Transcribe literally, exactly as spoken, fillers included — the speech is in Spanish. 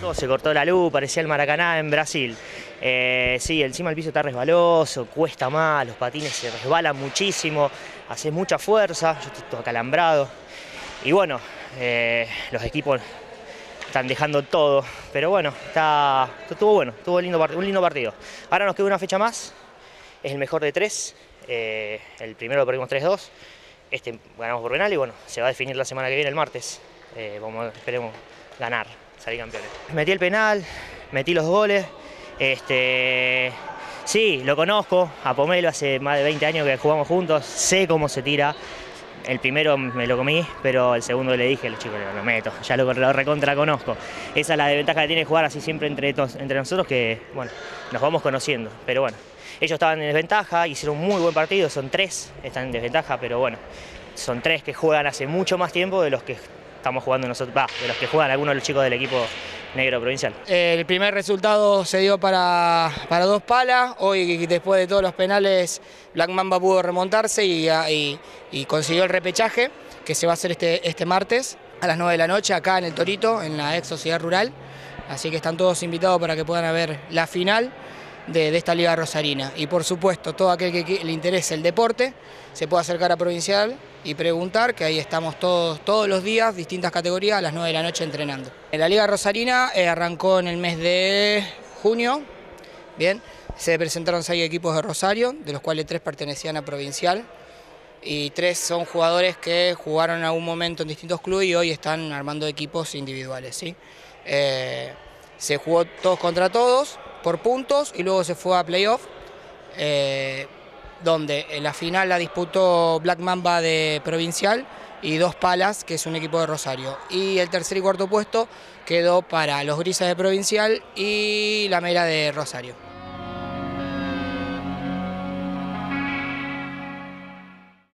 Todo se cortó la luz, parecía el Maracaná en Brasil. Eh, sí, encima el piso está resbaloso, cuesta más, los patines se resbalan muchísimo, hace mucha fuerza, yo estoy todo acalambrado. Y bueno, eh, los equipos están dejando todo, pero bueno, está, estuvo bueno, estuvo un lindo, un lindo partido. Ahora nos queda una fecha más, es el mejor de tres, eh, el primero lo perdimos tres dos, este ganamos por penal y bueno, se va a definir la semana que viene, el martes. Eh, vamos, esperemos ganar, salir campeones. Metí el penal, metí los goles, este, sí, lo conozco, a Pomelo hace más de veinte años que jugamos juntos, sé cómo se tira. El primero me lo comí, pero el segundo le dije a los chicos, lo meto, ya lo, lo recontra conozco. Esa es la desventaja que tiene jugar así siempre entre, entre nosotros, que bueno, nos vamos conociendo. Pero bueno, ellos estaban en desventaja, hicieron un muy buen partido, son tres, están en desventaja, pero bueno, son tres que juegan hace mucho más tiempo de los que estamos jugando nosotros, bah, de los que juegan algunos de los chicos del equipo negro provincial. El primer resultado se dio para, para dos palas. Hoy, después de todos los penales, Black Mamba pudo remontarse y, y, y consiguió el repechaje, que se va a hacer este, este martes a las nueve de la noche acá en el Torito, en la ex Sociedad Rural. Así que están todos invitados para que puedan ver la final de, de esta liga rosarina. Y por supuesto, todo aquel que, que le interese el deporte se puede acercar a Provincial y preguntar, que ahí estamos todos, todos los días, distintas categorías, a las nueve de la noche entrenando. En la Liga Rosarina eh, arrancó en el mes de junio, bien, se presentaron seis equipos de Rosario, de los cuales tres pertenecían a Provincial, y tres son jugadores que jugaron en algún momento en distintos clubes y hoy están armando equipos individuales, ¿sí? Eh, se jugó todos contra todos, por puntos, y luego se fue a playoff, eh, donde en la final la disputó Black Mamba de Provincial y Dos Palas, que es un equipo de Rosario. Y el tercer y cuarto puesto quedó para los Grises de Provincial y la Mera de Rosario.